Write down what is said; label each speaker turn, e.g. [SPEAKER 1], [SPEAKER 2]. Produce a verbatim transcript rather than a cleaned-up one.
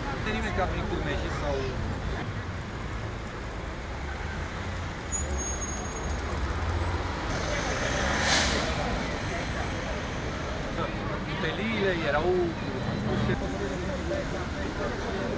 [SPEAKER 1] de nimeni ca prin Cârmeji sau... Uteliile erau...